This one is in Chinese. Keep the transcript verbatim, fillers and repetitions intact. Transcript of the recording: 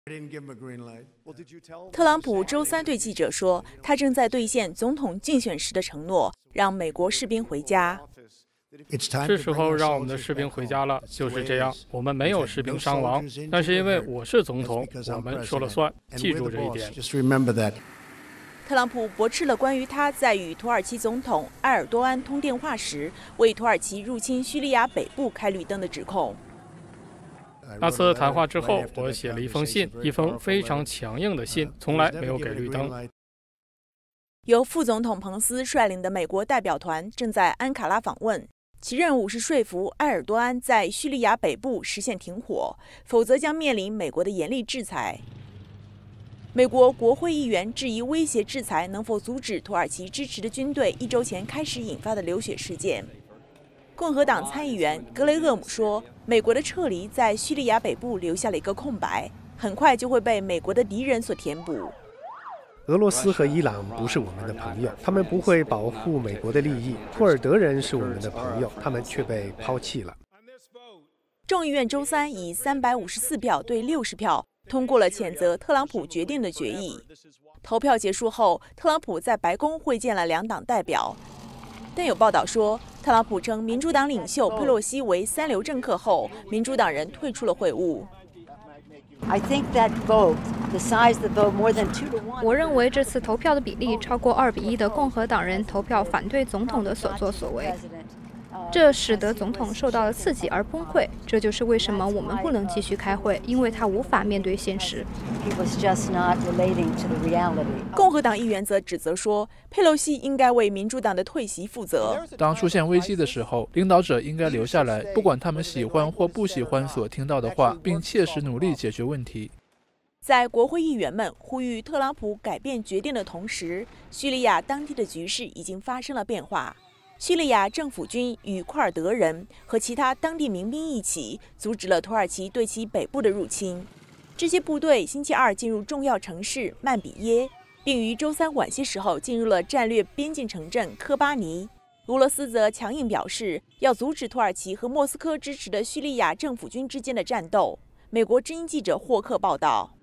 特朗普周三对记者说，他正在兑现总统竞选时的承诺，让美国士兵回家。 是时候让我们的士兵回家了，就是这样。我们没有士兵伤亡，但是因为我是总统，我们说了算。记住这一点。 特朗普驳斥了关于他在与土耳其总统埃尔多安通电话时为土耳其入侵叙利亚北部开绿灯的指控。 那次谈话之后，我写了一封信，一封非常强硬的信，从来没有给绿灯。 由副总统彭斯率领的美国代表团正在安卡拉访问，其任务是说服埃尔多安在叙利亚北部实现停火，否则将面临美国的严厉制裁。美国国会议员质疑威胁制裁能否阻止土耳其支持的军队一周前开始引发的流血事件。共和党参议员格雷厄姆说，美国的撤离在叙利亚北部留下了一个空白，很快就会被美国的敌人所填补。 俄罗斯和伊朗不是我们的朋友，他们不会保护美国的利益。库尔德人是我们的朋友，他们却被抛弃了。 众议院周三以三百五十四票对六十票通过了谴责特朗普决定的决议。投票结束后，特朗普在白宫会见了两党代表，但有报道说，特朗普称民主党领袖佩洛西为三流政客后，民主党人退出了会晤。 我认为这次投票的比例超过二比一的共和党人投票反对总统的所作所为，这使得总统受到了刺激而崩溃。这就是为什么我们不能继续开会，因为他无法面对现实。 共和党议员则指责说，佩洛西应该为民主党的退席负责。 当出现危机的时候，领导者应该留下来，不管他们喜欢或不喜欢所听到的话，并切实努力解决问题。 在国会议员们呼吁特朗普改变决定的同时，叙利亚当地的局势已经发生了变化。叙利亚政府军与库尔德人和其他当地民兵一起阻止了土耳其对其北部的入侵。这些部队星期二进入重要城市曼比耶，并于周三晚些时候进入了战略边境城镇科巴尼。俄罗斯则强硬表示要阻止土耳其和莫斯科支持的叙利亚政府军之间的战斗。美国之音记者霍克报道。